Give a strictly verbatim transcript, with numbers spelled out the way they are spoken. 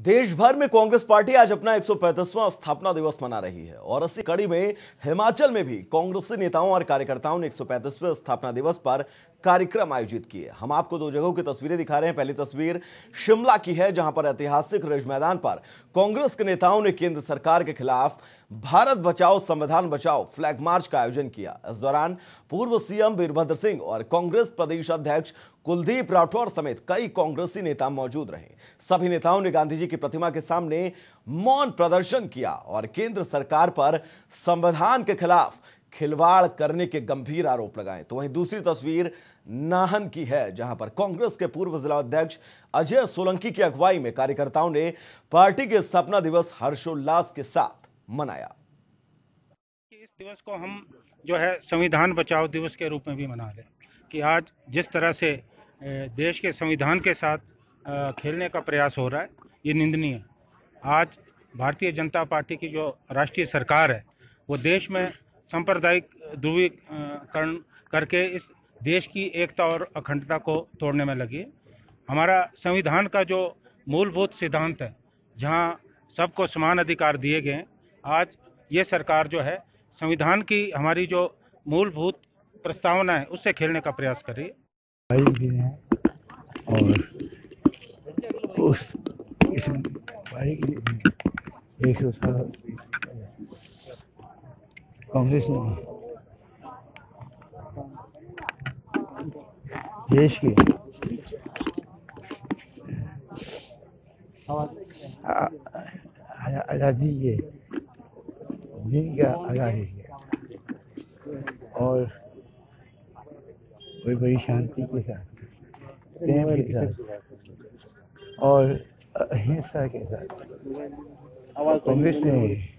देश भर में कांग्रेस पार्टी आज अपना एक सौ पैंतीसवां स्थापना दिवस मना रही है और इसी कड़ी में हिमाचल में भी कांग्रेसी नेताओं और कार्यकर्ताओं ने एक सौ पैंतीसवें स्थापना दिवस पर कार्यक्रम आयोजित किए। हम आपको दो जगहों की तस्वीरें दिखा रहे हैं। पहली तस्वीर शिमला की है, जहां पर ऐतिहासिक रिज मैदान पर कांग्रेस के नेताओं ने केंद्र सरकार के खिलाफ भारत बचाओ संविधान बचाओ फ्लैग मार्च का आयोजन किया। इस दौरान पूर्व सीएम वीरभद्र सिंह और कांग्रेस प्रदेश अध्यक्ष कुलदीप राठौर समेत कई कांग्रेसी नेता मौजूद रहे। सभी नेताओं ने गांधी जी की प्रतिमा के सामने मौन प्रदर्शन किया और केंद्र सरकार पर संविधान के खिलाफ खिलवाड़ करने के गंभीर आरोप लगाए। तो वहीं दूसरी तस्वीर नाहन की है, जहां पर कांग्रेस के पूर्व जिला अध्यक्ष अजय सोलंकी की अगुवाई में कार्यकर्ताओं ने पार्टी के स्थापना दिवस हर्षोल्लास के साथ मनाया। इस दिवस को हम जो है संविधान बचाओ दिवस के रूप में भी मना रहे हैं कि आज जिस तरह से देश के संविधान के साथ खेलने का प्रयास हो रहा है, ये निंदनीय है। आज भारतीय जनता पार्टी की जो राष्ट्रीय सरकार है वो देश में सांप्रदायिक ध्रुवीकरण करके इस देश की एकता और अखंडता को तोड़ने में लगी है। हमारा संविधान का जो मूलभूत सिद्धांत है, जहां सबको समान अधिकार दिए गए हैं, आज ये सरकार जो है संविधान की हमारी जो मूलभूत प्रस्तावना है उससे खेलने का प्रयास कर रही है। और उस इस एक सौ साल कांग्रेस ने देश की आज़ादी के दिन का आगाज किया और बड़ी बड़ी शांति के साथ, प्रेम के साथ और अहिंसा के साथ कांग्रेस ने